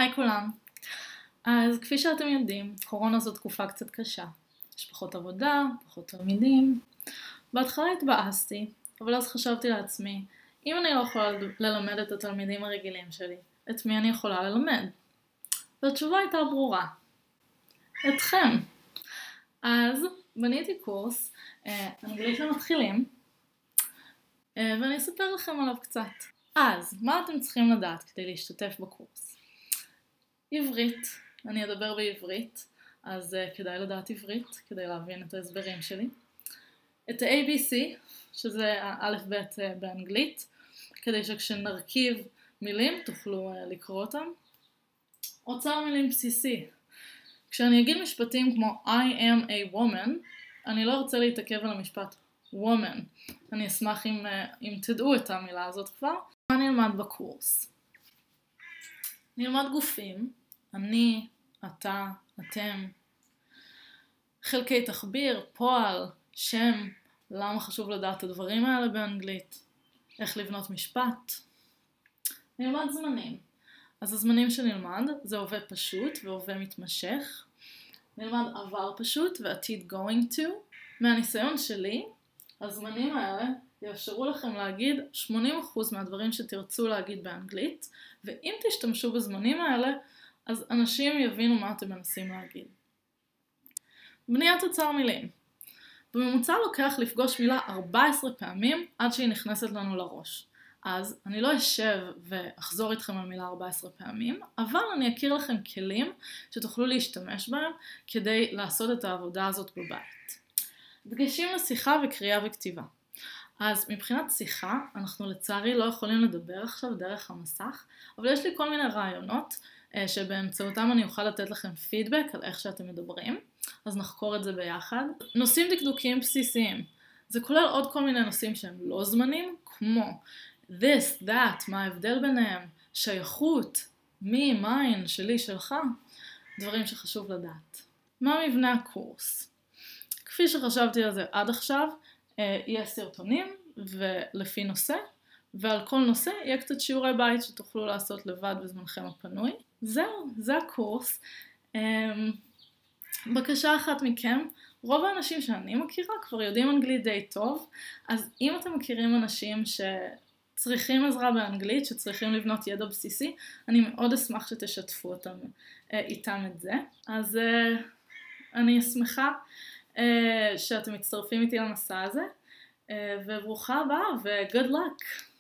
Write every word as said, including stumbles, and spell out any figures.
היי כולם. אז כפי שאתם יודעים, קורונה זו תקופה קצת קשה. יש פחות עבודה, פחות תלמידים. בהתחלה התבאסתי, אבל אז חשבתי לעצמי, אם אני לא יכולה ללמד את התלמידים הרגילים שלי, את מי אני יכולה ללמד? והתשובה הייתה ברורה. אתכם. אז בניתי קורס אה, אנגלית למתחילים, אה, ואני אספר לכם עליו קצת. אז, מה אתם צריכים לדעת כדי להשתתף בקורס? עברית, אני אדבר בעברית, אז uh, כדאי לדעת עברית, כדי להבין את ההסברים שלי. את ה-A B C, שזה האלף-בית uh, באנגלית, כדי שכשנרכיב מילים תוכלו uh, לקרוא אותם. אוצר מילים בסיסי. כשאני אגיד משפטים כמו I am a woman, אני לא רוצה להתעכב על המשפט woman. אני אשמח אם, uh, אם תדעו את המילה הזאת כבר. מה נלמד בקורס? נלמד גופים. אני, אתה, אתם, חלקי תחביר, פועל, שם, למה חשוב לדעת את הדברים האלה באנגלית, איך לבנות משפט. נלמד זמנים. אז הזמנים שנלמד זה הווה פשוט והווה מתמשך. נלמד עבר פשוט ועתיד going to. מהניסיון שלי, הזמנים האלה יאפשרו לכם להגיד שמונים אחוז מהדברים שתרצו להגיד באנגלית, ואם תשתמשו בזמנים האלה, אז אנשים יבינו מה אתם מנסים להגיד. בניית אוצר מילים. בממוצע לוקח לפגוש מילה ארבע עשרה פעמים עד שהיא נכנסת לנו לראש. אז אני לא אשב ואחזור איתכם על מילה ארבע עשרה פעמים, אבל אני אכיר לכם כלים שתוכלו להשתמש בהם כדי לעשות את העבודה הזאת בבית. דגשים לשיחה וקריאה וכתיבה. אז מבחינת שיחה, אנחנו לצערי לא יכולים לדבר עכשיו דרך המסך, אבל יש לי כל מיני רעיונות שבאמצעותם אני אוכל לתת לכם פידבק על איך שאתם מדברים, אז נחקור את זה ביחד. נושאים דקדוקיים בסיסיים, זה כולל עוד כל מיני נושאים שהם לא זמנים, כמו this, that, מה ההבדל ביניהם, שייכות, מי, מיין, שלי, שלך, דברים שחשוב לדעת. מה מבנה הקורס? כפי שחשבתי על זה עד עכשיו, יהיה סרטונים ולפי נושא, ועל כל נושא יהיה קצת שיעורי בית שתוכלו לעשות לבד בזמנכם הפנוי. זהו, זה הקורס. בקשה אחת מכם, רוב האנשים שאני מכירה כבר יודעים אנגלית די טוב, אז אם אתם מכירים אנשים שצריכים עזרה באנגלית, שצריכים לבנות ידע בסיסי, אני מאוד אשמח שתשתפו אותם, איתם את זה. אז אני אשמחה שאתם מצטרפים איתי למסע הזה, וברוכה הבאה ו-good luck!